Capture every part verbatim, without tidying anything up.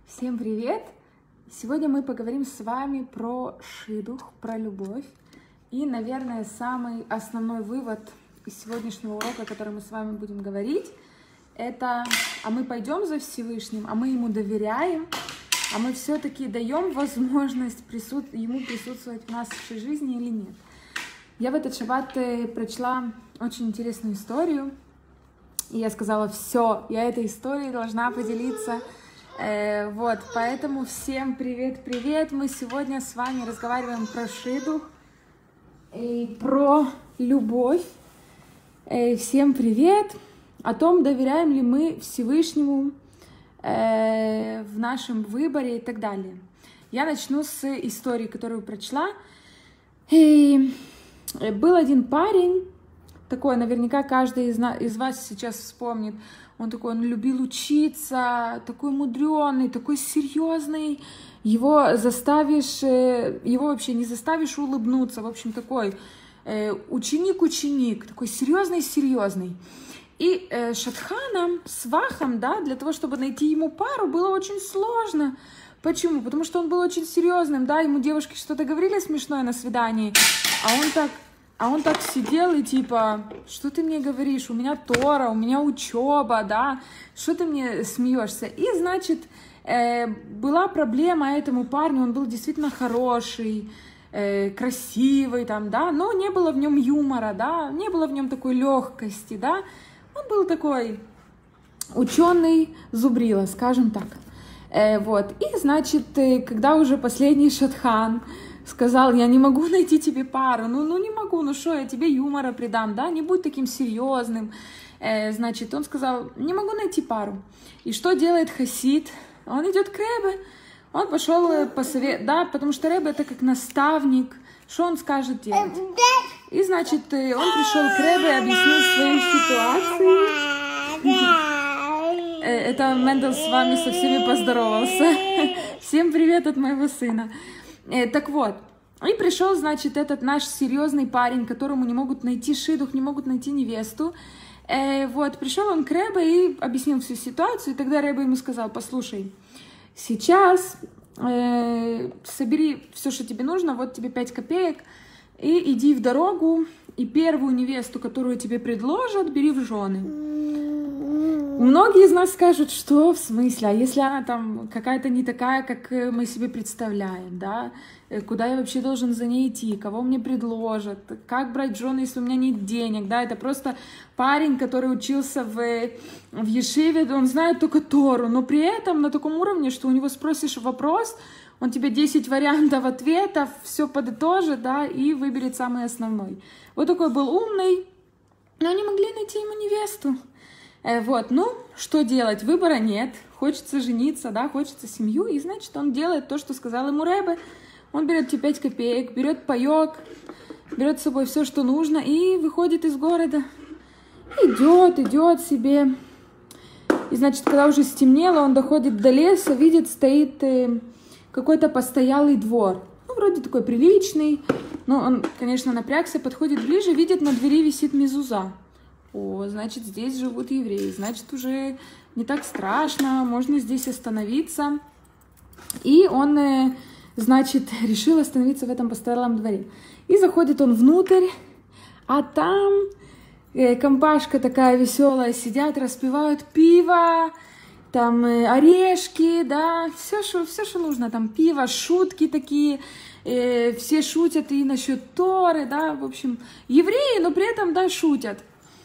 Всем привет! Сегодня мы поговорим с вами про шидух, про любовь. И, наверное, самый основной вывод из сегодняшнего урока, который мы с вами будем говорить, это, а мы пойдем за Всевышним, а мы ему доверяем, а мы все-таки даем возможность присут... ему присутствовать в нашей жизни или нет. Я в этот шаббат прочла очень интересную историю, и я сказала, все, я этой историей должна поделиться. Э, вот, поэтому всем привет-привет! Мы сегодня с вами разговариваем про шидух и про любовь. Э, всем привет! О том, доверяем ли мы Всевышнему э, в нашем выборе и так далее. Я начну с истории, которую прочла. И был один парень, такой, наверняка каждый из, на, из вас сейчас вспомнит. Он такой, он любил учиться, такой мудрёный, такой серьезный. Его заставишь, его вообще не заставишь улыбнуться. В общем, такой ученик-ученик, такой серьезный-серьезный. И э, Шатханом, свахом, да, для того, чтобы найти ему пару, было очень сложно. Почему? Потому что он был очень серьезным, да, ему девушки что-то говорили смешное на свидании, а он так... А он так сидел и типа, что ты мне говоришь, у меня Тора, у меня учеба, да, что ты мне смеешься? И, значит, э, была проблема этому парню, он был действительно хороший, э, красивый, там, да, но не было в нем юмора, да, не было в нем такой легкости, да, он был такой ученый зубрила, скажем так. Э, вот, и, значит, э, когда уже последний шатхан сказал, я не могу найти тебе пару, ну, ну не могу, ну что, я тебе юмора придам, да, не будь таким серьезным. Э, значит, он сказал, не могу найти пару. И что делает хасид? Он идет к Ребе, он пошел по совету, да, потому что Ребе это как наставник, что он скажет делать? И, значит, он пришел к Ребе и объяснил свою ситуацию. Это Мендел с вами со всеми поздоровался. Всем привет от моего сына. Так вот, и пришел, значит, этот наш серьезный парень, которому не могут найти шидух, не могут найти невесту. Э, вот, пришел он к Ребе и объяснил всю ситуацию, и тогда Ребе ему сказал, послушай, сейчас э, собери все, что тебе нужно, вот тебе пять копеек, и иди в дорогу, и первую невесту, которую тебе предложат, бери в жены. Многие из нас скажут, что в смысле, а если она там какая-то не такая, как мы себе представляем, да, куда я вообще должен за ней идти, кого мне предложат, как брать жену, если у меня нет денег, да, это просто парень, который учился в, в Ешиве, он знает только Тору, но при этом на таком уровне, что у него спросишь вопрос, он тебе десять вариантов ответов, все подытожит, да, и выберет самый основной. Вот такой был умный, но не могли найти ему невесту. Вот, ну, что делать? Выбора нет. Хочется жениться, да, хочется семью. И, значит, он делает то, что сказал ему Ребе. Он берет тебе пять копеек, берет паёк, берет с собой все, что нужно, и выходит из города. Идет, идет себе. И, значит, когда уже стемнело, он доходит до леса, видит, стоит э, какой-то постоялый двор. Ну, вроде такой приличный. Но он, конечно, напрягся, подходит ближе, видит, на двери висит мезуза. О, значит, здесь живут евреи, значит, уже не так страшно, можно здесь остановиться. И он, значит, решил остановиться в этом постоялом дворе. И заходит он внутрь, а там компашка такая веселая, сидят, распивают пиво, там орешки, да, все, что, все, что нужно, там пиво, шутки такие, э, все шутят и насчет Торы, да, в общем, евреи, но при этом, да, шутят.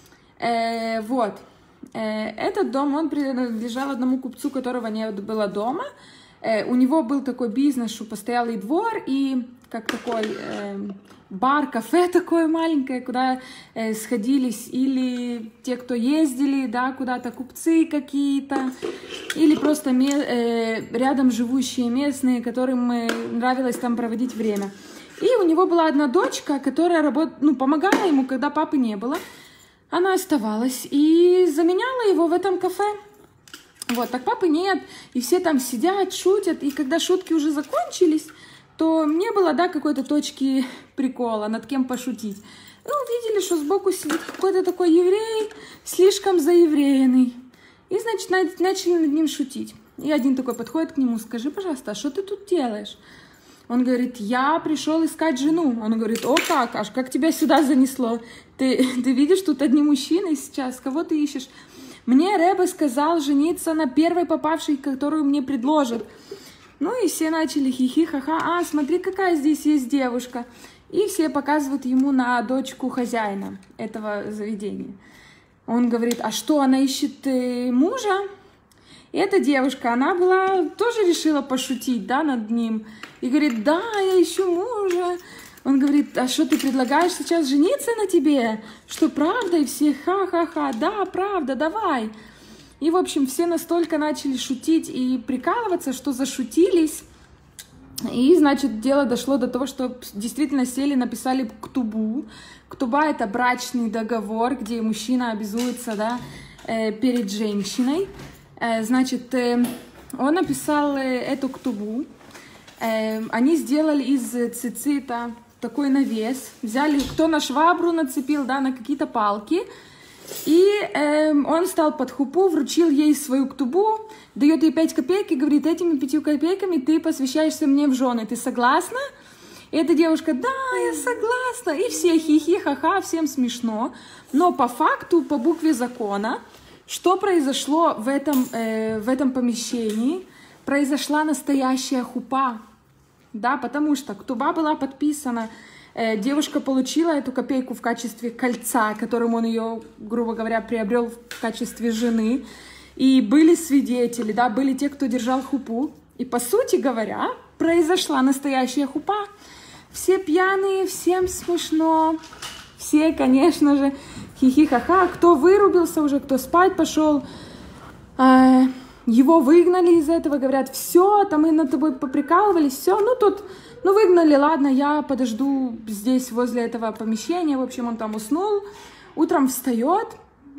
Э, вот, э, этот дом, он принадлежал одному купцу, которого не было дома. Э, у него был такой бизнес, что постоялый двор и как такой э, бар, кафе такое маленькое, куда э, сходились или те, кто ездили, да, куда-то купцы какие-то, или просто э, рядом живущие местные, которым э, нравилось там проводить время. И у него была одна дочка, которая работ... ну, помогала ему, когда папы не было. Она оставалась и заменяла его в этом кафе. Вот, так папы нет, и все там сидят, шутят, и когда шутки уже закончились, то не было, да, какой-то точки прикола, над кем пошутить. И увидели, что сбоку сидит какой-то такой еврей, слишком заевреянный. И, значит, начали над ним шутить. И один такой подходит к нему: скажи, пожалуйста, а что ты тут делаешь? Он говорит: я пришел искать жену. Он говорит: о, как, аж как тебя сюда занесло? Ты, ты видишь, тут одни мужчины сейчас, кого ты ищешь? Мне Ребе сказал жениться на первой попавшей, которую мне предложат. Ну и все начали хихи-ха-ха: а, смотри, какая здесь есть девушка. И все показывают ему на дочку хозяина этого заведения. Он говорит: а что, она ищет э, мужа? И эта девушка, она была, тоже решила пошутить, да, над ним. И говорит: да, я ищу мужа. Он говорит: а что, ты предлагаешь сейчас жениться на тебе? Что, правда? И все: ха-ха-ха, да, правда, давай. И, в общем, все настолько начали шутить и прикалываться, что зашутились. И, значит, дело дошло до того, что действительно сели, написали ктубу. Ктуба — это брачный договор, где мужчина обязуется, да, э, перед женщиной. Э, значит, э, он написал э, эту ктубу. Э, они сделали из цицита такой навес. Взяли, кто на швабру нацепил, да, на какие-то палки. И э, он стал под хупу, вручил ей свою ктубу, дает ей пять копеек и говорит: этими пятью копейками ты посвящаешься мне в жены. Ты согласна? И эта девушка: да, я согласна. И все хихи-ха-ха, всем смешно. Но по факту, по букве закона, что произошло в этом, э, в этом помещении? Произошла настоящая хупа. Да, потому что ктуба была подписана. Девушка получила эту копейку в качестве кольца, которым он ее, грубо говоря, приобрел в качестве жены. И были свидетели, да, были те, кто держал хупу. И, по сути говоря, произошла настоящая хупа. Все пьяные, всем смешно. Все, конечно же, хихи-ха-ха. Кто вырубился уже, кто спать пошел, его выгнали из этого. Говорят: все, там мы над тобой поприкалывались, все, ну тут... Ну, выгнали, ладно, я подожду здесь, возле этого помещения. В общем, он там уснул. Утром встает.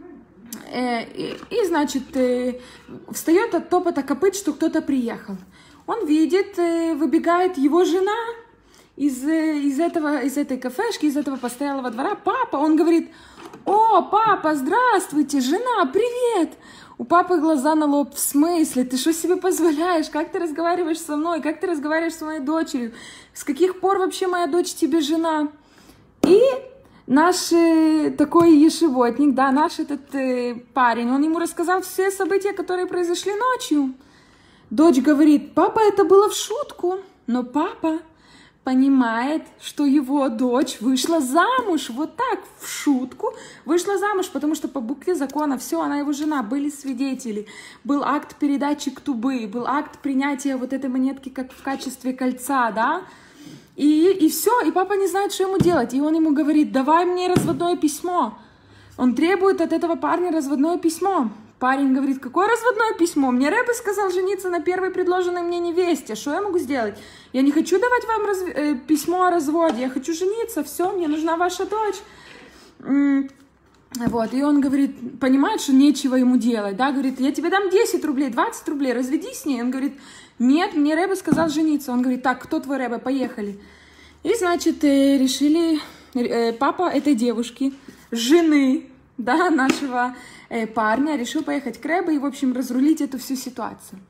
Э, и, и, значит, э, встает от топота копыт, что кто-то приехал. Он видит, э, выбегает его жена из, э, из, этого, из этой кафешки, из этого постоялого двора. Папа, он говорит: о, папа, здравствуйте, жена, привет. У папы глаза на лоб: в смысле? Ты что себе позволяешь? Как ты разговариваешь со мной? Как ты разговариваешь с моей дочерью? С каких пор вообще моя дочь тебе жена? И наш э, такой ешивотник, да, наш этот э, парень, он ему рассказал все события, которые произошли ночью. Дочь говорит: папа, это было в шутку. Но папа понимает, что его дочь вышла замуж, вот так, в шутку, вышла замуж, потому что по букве закона все, она его жена, были свидетели, был акт передачи ктубы, был акт принятия вот этой монетки как в качестве кольца, да, и, и все, и папа не знает, что ему делать, и он ему говорит: давай мне разводное письмо. Он требует от этого парня разводное письмо. Парень говорит: какое разводное письмо? Мне Ребе сказал жениться на первой предложенной мне невесте. Что я могу сделать? Я не хочу давать вам раз... э, письмо о разводе. Я хочу жениться. Все, мне нужна ваша дочь. М-м- вот. И он говорит, понимает, что нечего ему делать. Да? Говорит: я тебе дам десять рублей, двадцать рублей, разведись с ней. Он говорит: нет, мне Ребе сказал жениться. Он говорит: так, кто твой Ребе? Поехали. И, значит, э, решили... Э, папа этой девушки, жены, да, нашего... парня, решил поехать к Ребе и, в общем, разрулить эту всю ситуацию.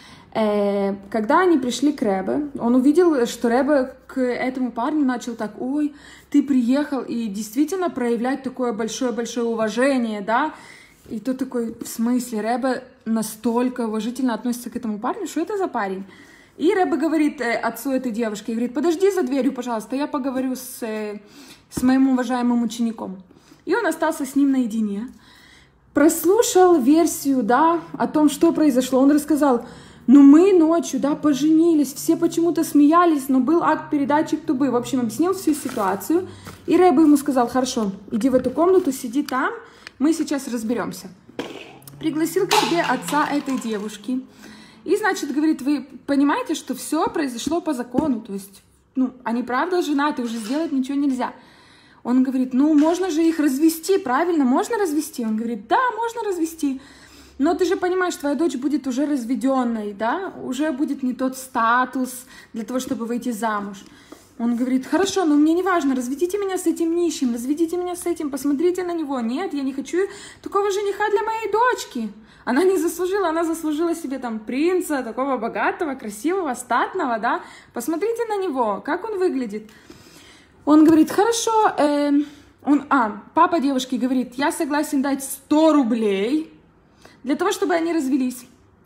Когда они пришли к Ребе, он увидел, что Ребе к этому парню начал так: ой, ты приехал, и действительно проявлять такое большое-большое уважение, да, и тот такой: в смысле? Ребе настолько уважительно относится к этому парню, что это за парень? И Ребе говорит отцу этой девушки, говорит: подожди за дверью, пожалуйста, я поговорю с, с моим уважаемым учеником. И он остался с ним наедине. Прослушал версию, да, о том, что произошло. Он рассказал: ну мы ночью, да, поженились, все почему-то смеялись, но был акт передачи ктубы. В общем, объяснил всю ситуацию. И Ребе ему сказал: хорошо, иди в эту комнату, сиди там, мы сейчас разберемся. Пригласил к себе отца этой девушки. И, значит, говорит: вы понимаете, что все произошло по закону, то есть, ну, они правда женаты, уже сделать ничего нельзя. Он говорит: ну, можно же их развести, правильно? Можно развести? Он говорит: да, можно развести. Но ты же понимаешь, твоя дочь будет уже разведенной, да? Уже будет не тот статус для того, чтобы выйти замуж. Он говорит, хорошо, но мне не важно, разведите меня с этим нищим, разведите меня с этим, посмотрите на него. Нет, я не хочу такого жениха для моей дочки. Она не заслужила, она заслужила себе там принца, такого богатого, красивого, статного, да. Посмотрите на него, как он выглядит. Он говорит, хорошо, э, он, а, папа девушки говорит, я согласен дать сто рублей для того, чтобы они развелись.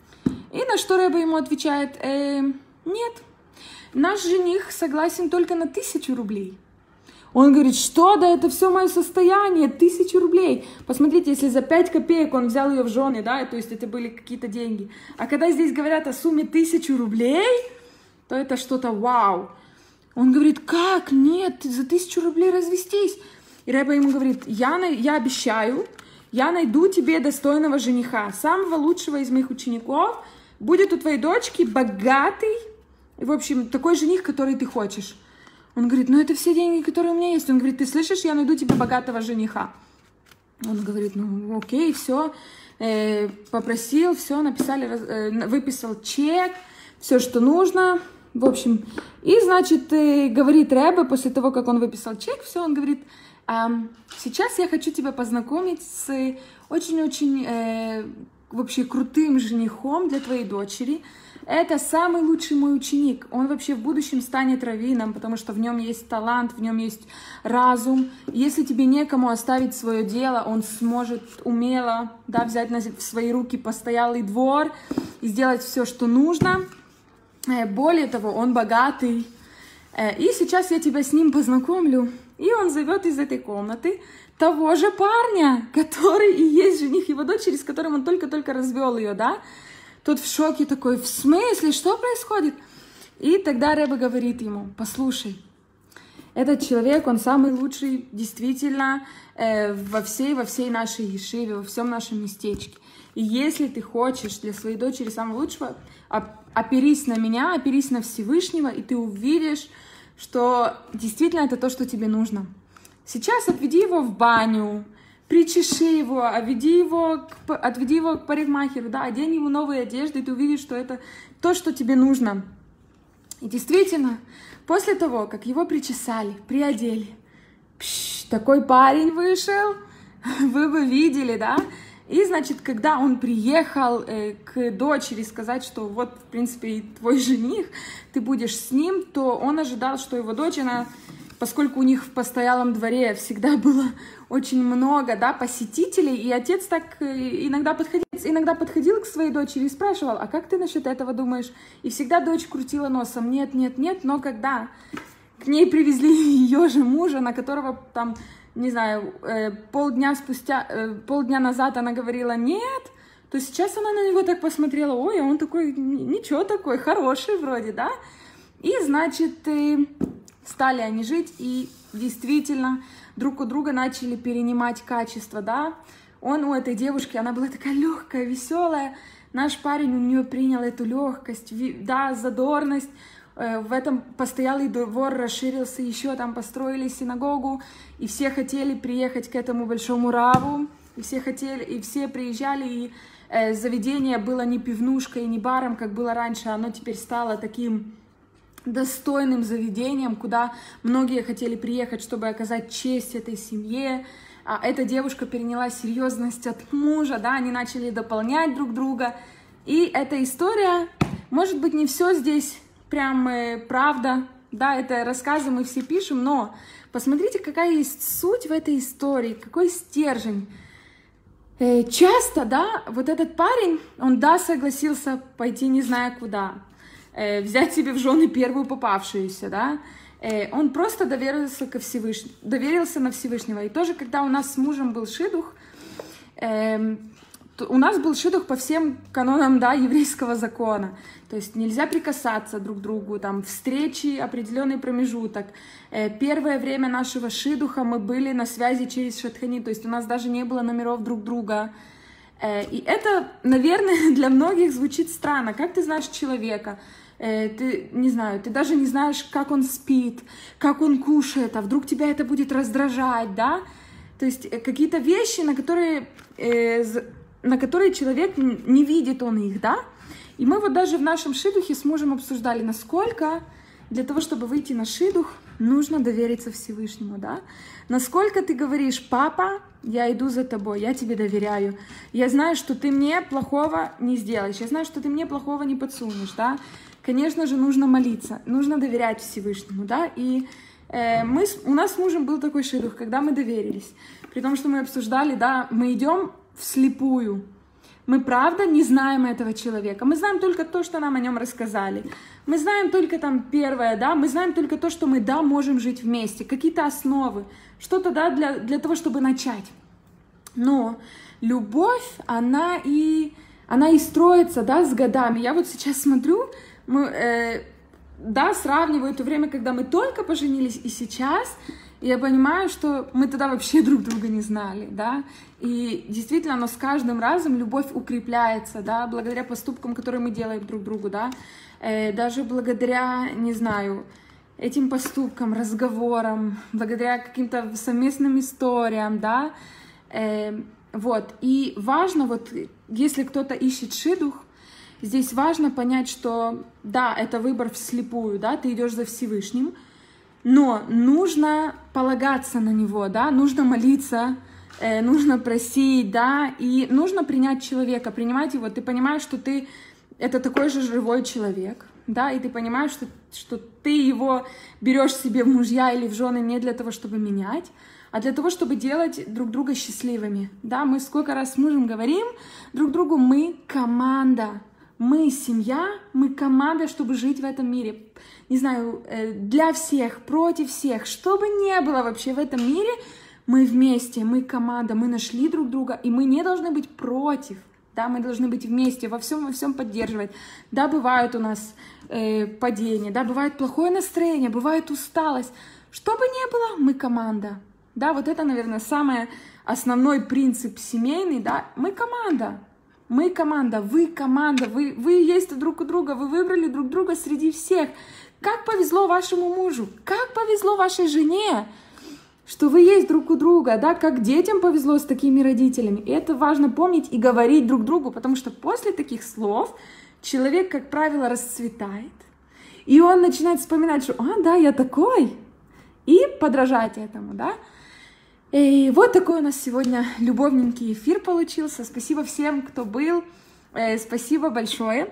И на что Рэбе ему отвечает, э, нет. Наш жених согласен только на тысячу рублей. Он говорит, что, да это все мое состояние, тысячу рублей. Посмотрите, если за пять копеек он взял ее в жены, да, то есть это были какие-то деньги. А когда здесь говорят о сумме тысячу рублей, то это что-то вау. Он говорит, как, нет, за тысячу рублей развестись. И Рэбе ему говорит, я, я обещаю, я найду тебе достойного жениха, самого лучшего из моих учеников, будет у твоей дочки богатый, в общем, такой жених, который ты хочешь. Он говорит, ну это все деньги, которые у меня есть. Он говорит, ты слышишь, я найду тебе богатого жениха. Он говорит, ну окей, все. Э, попросил, все, написали, э, выписал чек, все, что нужно. В общем, и, значит, э, говорит Рэбе, после того, как он выписал чек, все, он говорит, э, сейчас я хочу тебя познакомить с очень-очень э, вообще крутым женихом для твоей дочери. Это самый лучший мой ученик. Он вообще в будущем станет раввином, потому что в нем есть талант, в нем есть разум. Если тебе некому оставить свое дело, он сможет умело, да, взять на, в свои руки постоялый двор и сделать все, что нужно. Более того, он богатый. И сейчас я тебя с ним познакомлю. И он зовет из этой комнаты того же парня, который и есть жених его дочери, с которым он только-только развел ее, да? Тот в шоке такой, в смысле, что происходит? И тогда Рэбе говорит ему, послушай, этот человек, он самый лучший действительно э, во всей, во всей нашей ешиве, во всем нашем местечке. И если ты хочешь для своей дочери самого лучшего, оперись на меня, оперись на Всевышнего, и ты увидишь, что действительно это то, что тебе нужно. Сейчас отведи его в баню, причеши его, отведи его, к, отведи его к парикмахеру, да, одень ему новые одежды, и ты увидишь, что это то, что тебе нужно. И действительно, после того, как его причесали, приодели, пш, такой парень вышел, вы бы видели, да? И, значит, когда он приехал э, к дочери сказать, что вот, в принципе, и твой жених, ты будешь с ним, то он ожидал, что его дочь, она... Поскольку у них в постоялом дворе всегда было очень много, да, посетителей, и отец так иногда подходил, иногда подходил к своей дочери и спрашивал, а как ты насчет этого думаешь? И всегда дочь крутила носом, нет, нет, нет, но когда к ней привезли ее же мужа, на которого там, не знаю, полдня спустя, полдня назад она говорила нет, то сейчас она на него так посмотрела, ой, а он такой, ничего такой, хороший вроде, да? И, значит, стали они жить, и действительно друг у друга начали перенимать качества, да. Он у этой девушки, она была такая легкая, веселая. Наш парень у нее принял эту легкость, да, задорность. В этом постоялый двор расширился еще, там построили синагогу, и все хотели приехать к этому большому раву, и все хотели, и все приезжали, и э, заведение было не пивнушкой, не баром, как было раньше, оно теперь стало таким достойным заведением, куда многие хотели приехать, чтобы оказать честь этой семье. А эта девушка переняла серьезность от мужа, да, они начали дополнять друг друга. И эта история, может быть, не все здесь прям э, правда, да, это рассказы мы все пишем, но посмотрите, какая есть суть в этой истории, какой стержень. Э, часто, да, вот этот парень, он, да, согласился пойти не зная куда, взять себе в жены первую попавшуюся, да, он просто доверился ко Всевышнему, доверился на Всевышнего. И тоже, когда у нас с мужем был шидух, э, у нас был шидух по всем канонам, да, еврейского закона. То есть нельзя прикасаться друг к другу, там, встречи, определенный промежуток. Э, первое время нашего шидуха мы были на связи через шатхани, то есть у нас даже не было номеров друг друга. Э, и это, наверное, для многих звучит странно. Как ты знаешь человека? Ты, не знаю, ты даже не знаешь, как он спит, как он кушает, а вдруг тебя это будет раздражать, да? То есть какие-то вещи, на которые, э, на которые человек не видит он их, да? И мы вот даже в нашем шидухе с мужем обсуждали, насколько для того, чтобы выйти на шидух, нужно довериться Всевышнему, да. Насколько ты говоришь: папа, я иду за тобой, я тебе доверяю, я знаю, что ты мне плохого не сделаешь, я знаю, что ты мне плохого не подсунешь, да. Конечно же, нужно молиться, нужно доверять Всевышнему, да. И э, мы, у нас с мужем был такой шидух, когда мы доверились, при том, что мы обсуждали, да, мы идем вслепую. Мы правда не знаем этого человека. Мы знаем только то, что нам о нем рассказали. Мы знаем только там первое, да, мы знаем только то, что мы, да, можем жить вместе, какие-то основы, что-то, да, для, для того, чтобы начать. Но любовь, она и, она и строится, да, с годами. Я вот сейчас смотрю, мы, э, да, сравниваю то время, когда мы только поженились, и сейчас. И я понимаю, что мы тогда вообще друг друга не знали, да, и действительно, но с каждым разом любовь укрепляется, да, благодаря поступкам, которые мы делаем друг другу, да, э, даже благодаря, не знаю, этим поступкам, разговорам, благодаря каким-то совместным историям, да, э, вот, и важно, вот, если кто-то ищет шидух, здесь важно понять, что, да, это выбор вслепую, да, ты идешь за Всевышним, но нужно полагаться на него, да, нужно молиться, э, нужно просить, да, и нужно принять человека, принимать его. Ты понимаешь, что ты это такой же живой человек, да, и ты понимаешь, что, что ты его берешь себе в мужья или в жены не для того, чтобы менять, а для того, чтобы делать друг друга счастливыми, да. Мы сколько раз с мужем говорим друг другу: мы команда. Мы семья, мы команда, чтобы жить в этом мире. Не знаю, для всех, против всех, что бы ни было вообще в этом мире, мы вместе, мы команда, мы нашли друг друга, и мы не должны быть против, да, мы должны быть вместе, во всем, во всем поддерживать. Да, бывают у нас э, падения, да, бывает плохое настроение, бывает усталость. Что бы ни было, мы команда. Да, вот это, наверное, самый основной принцип семейный, да, мы команда. Мы команда, вы команда, вы, вы есть друг у друга, вы выбрали друг друга среди всех. Как повезло вашему мужу, как повезло вашей жене, что вы есть друг у друга, да, как детям повезло с такими родителями. И это важно помнить и говорить друг другу, потому что после таких слов человек, как правило, расцветает, и он начинает вспоминать, что «а, да, я такой», и подражать этому, да. И вот такой у нас сегодня любовненький эфир получился. Спасибо всем, кто был. Спасибо большое.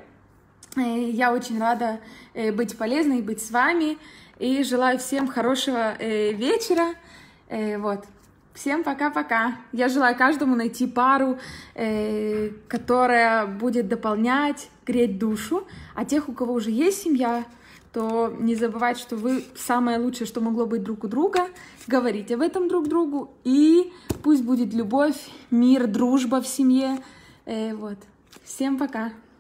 Я очень рада быть полезной, быть с вами. И желаю всем хорошего вечера. Вот. Всем пока-пока. Я желаю каждому найти пару, которая будет дополнять, греть душу. А тех, у кого уже есть семья, то не забывайте, что вы самое лучшее, что могло быть друг у друга. Говорите об этом друг другу. И пусть будет любовь, мир, дружба в семье. Э, вот. Всем пока.